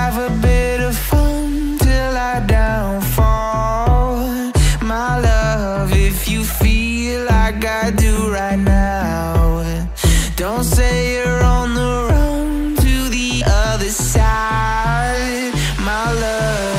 have a bit of fun till I downfall. My love, if you feel like I do right now, don't say you're on the run to the other side, my love.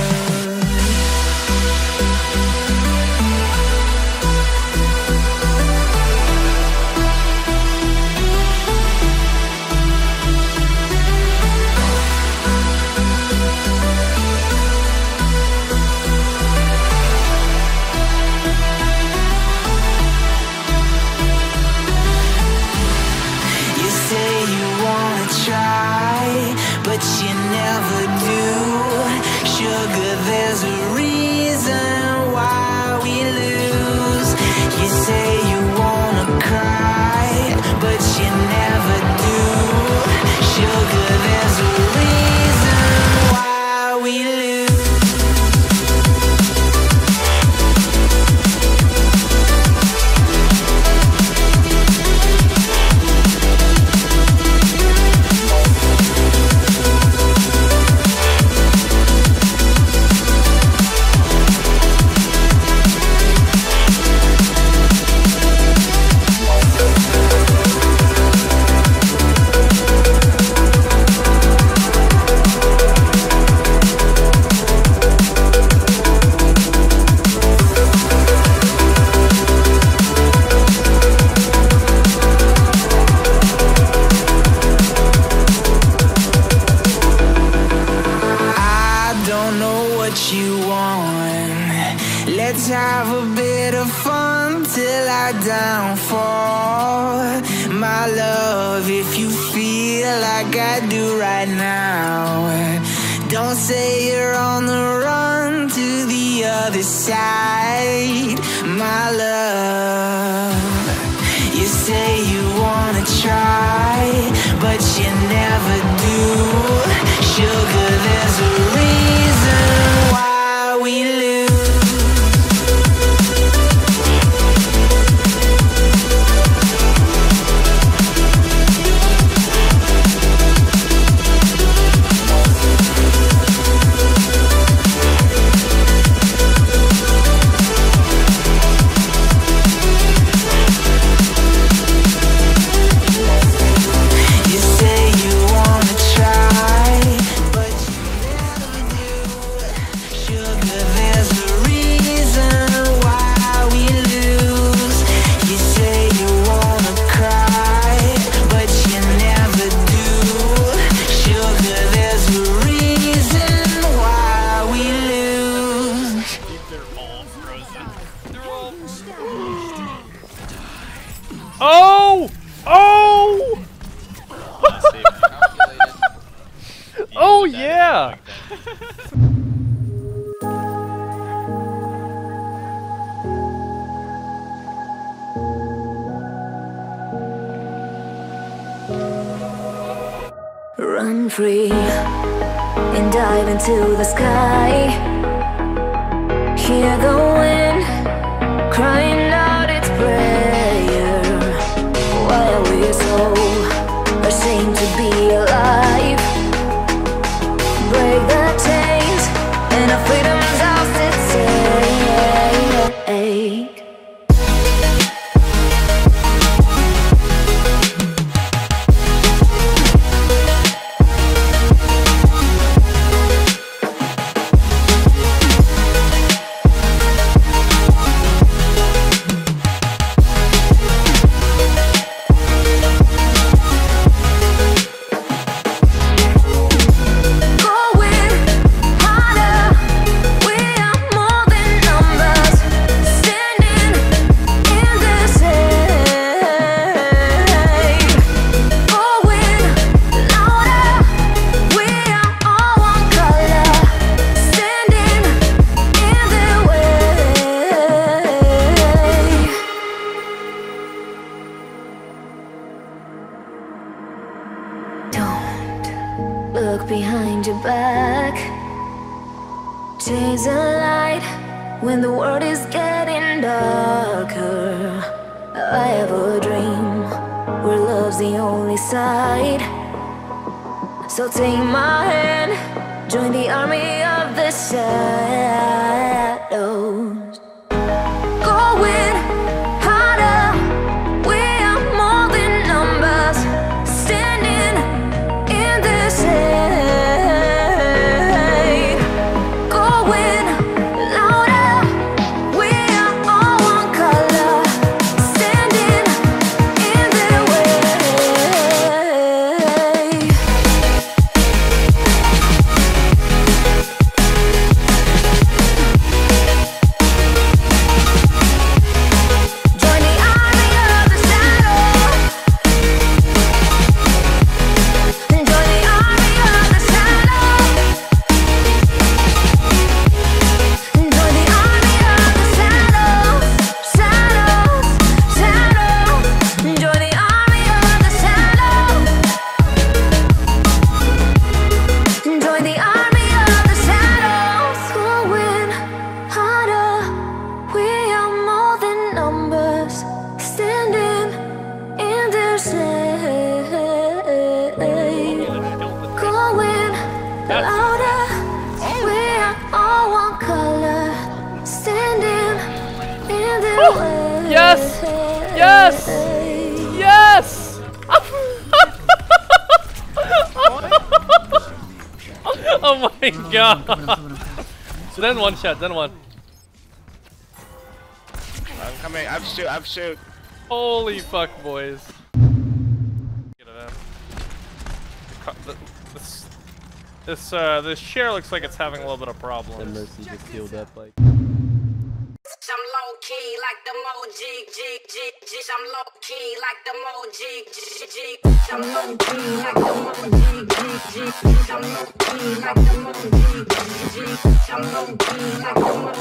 But you never do. Sugar, there's a reason why we lose. You say you wanna cry, but you never do. Sugar, there's a reason why we lose. Let's have a bit of fun till I downfall. My love, if you feel like I do right now, don't say you're on the run to the other side, my love. You say you wanna try, but you never do. Sugar, there's a reason why we lose. Oh! Oh! Oh yeah! Run free and dive into the sky. Hear the wind crying out its prayer. Why are we so ashamed to be alive? Break the chains and our freedom's ours to take. Look behind your back. Chase a light when the world is getting darker. I have a dream where love's the only side. So take my hand, Join the army of the shadows. Going harder, we are more than numbers. Standing in this hate. Going louder, we are all one color. Standing in their way. Yes! Yes! Yes! Oh my god! Then one shot, then one. I'm coming, I'm shoot. Holy fuck, boys. Get it out. This share looks like it's having a little bit of problems. And Mercy just healed up like. I'm low key like the mo jig. I'm low key like the mo jig. I'm low key like the mo jig. I'm low key like the mo jig. I'm low key like the mo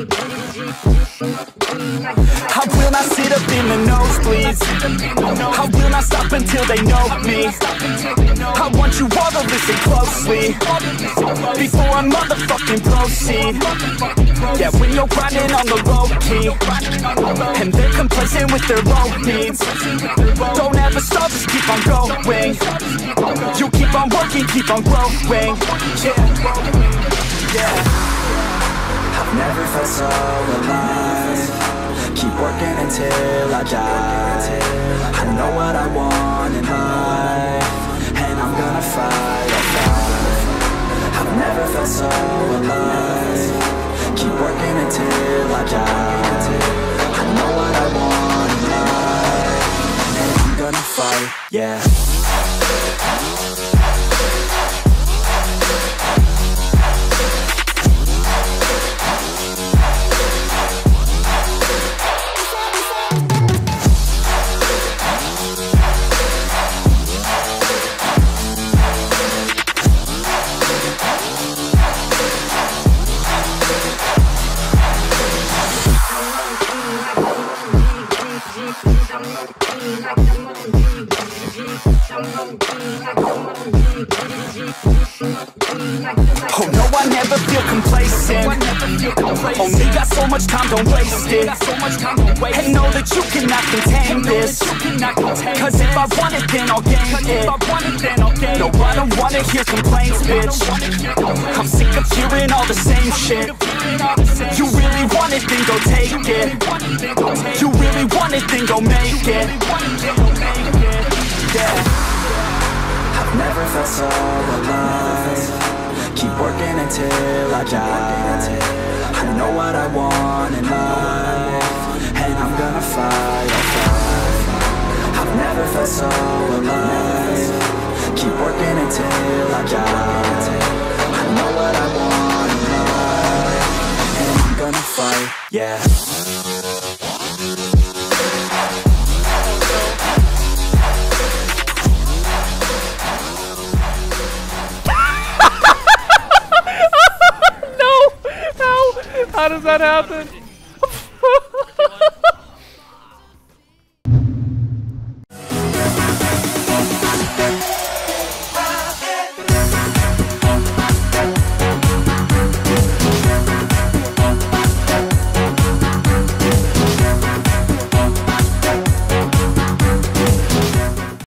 jig. I will not sit up in the nosebleeds. I will not stop until they know me. I want you all to listen closely before I motherfucking proceed. Yeah, when you're grinding on the low key and they're complacent with their low needs, don't ever stop, just keep on going. You keep on working, keep on growing. Yeah. I've never felt so alive. Keep working until I die. I know what I want in life, and I'm gonna fight. I've never felt so alive. Keep working until I die. I know what I want in life, and I'm gonna fight, yeah. Oh no, I never feel complacent. Only got so much time, don't waste it. And know that you cannot contain this, cause if I want it, then I'll gain it. No, I don't wanna hear complaints, bitch. I'm sick of hearing all the same shit. You really want it, then go take it. You really want it, then go make it. Yeah. I've never felt so alive. Keep working until I die. I know what I want in life, and I'm gonna fight. I've never felt so alive. Keep working until I die. I know what I want in life, and I'm gonna fight, yeah. How does that happen?